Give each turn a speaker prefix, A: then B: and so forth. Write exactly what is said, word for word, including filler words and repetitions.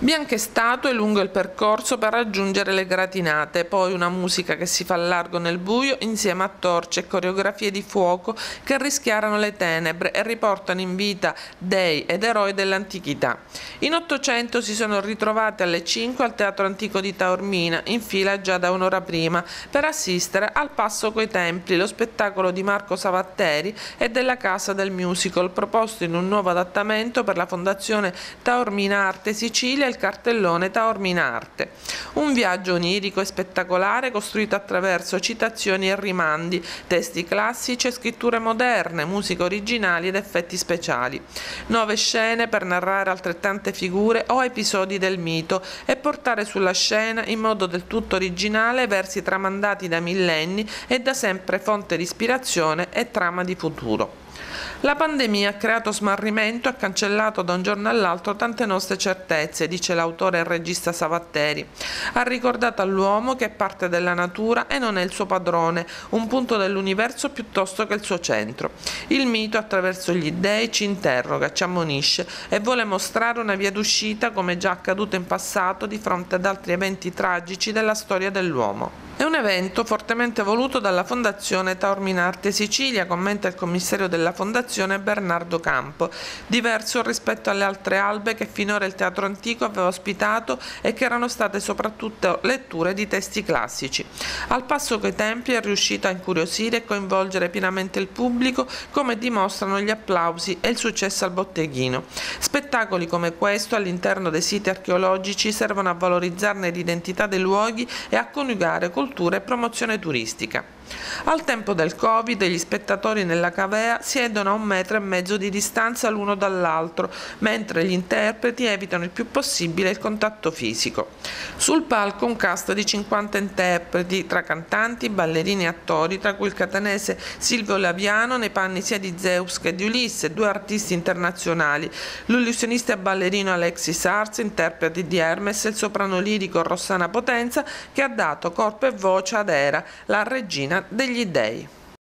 A: Bianche statue lungo il percorso per raggiungere le gratinate, poi una musica che si fa largo nel buio insieme a torce e coreografie di fuoco che rischiarano le tenebre e riportano in vita dei ed eroi dell'antichità. In Ottocento si sono ritrovate alle cinque al Teatro Antico di Taormina, in fila già da un'ora prima, per assistere al Passo coi Templi, lo spettacolo di Marco Savatteri e della Casa del Musical, proposto in un nuovo adattamento per la Fondazione Taormina Arte Sicilia, il cartellone Taormina Arte. Un viaggio onirico e spettacolare costruito attraverso citazioni e rimandi, testi classici e scritture moderne, musiche originali ed effetti speciali. Nove scene per narrare altrettante figure o episodi del mito e portare sulla scena in modo del tutto originale versi tramandati da millenni e da sempre fonte di ispirazione e trama di futuro. La pandemia ha creato smarrimento e ha cancellato da un giorno all'altro tante nostre certezze, dice l'autore e regista Savatteri. Ha ricordato all'uomo che è parte della natura e non è il suo padrone, un punto dell'universo piuttosto che il suo centro. Il mito attraverso gli dei ci interroga, ci ammonisce e vuole mostrare una via d'uscita come già accaduto in passato di fronte ad altri eventi tragici della storia dell'uomo. È un evento fortemente voluto dalla Fondazione Taormina Arte Sicilia, commenta il commissario della Fondazione Bernardo Campo, diverso rispetto alle altre albe che finora il Teatro Antico aveva ospitato e che erano state soprattutto letture di testi classici. Al Passo coi Templi è riuscito a incuriosire e coinvolgere pienamente il pubblico, come dimostrano gli applausi e il successo al botteghino. Spettacoli come questo all'interno dei siti archeologici servono a valorizzarne l'identità dei luoghi e a coniugare cultura e promozione turistica. Al tempo del Covid gli spettatori nella cavea siedono a un metro e mezzo di distanza l'uno dall'altro, mentre gli interpreti evitano il più possibile il contatto fisico. Sul palco un cast di cinquanta interpreti, tra cantanti, ballerini e attori, tra cui il catanese Silvio Laviano nei panni sia di Zeus che di Ulisse, due artisti internazionali, l'illusionista e ballerino Alexis Ars, interpreti di Hermes, e il soprano lirico Rossana Potenza, che ha dato corpo e voce ad Era, la regina degli dei.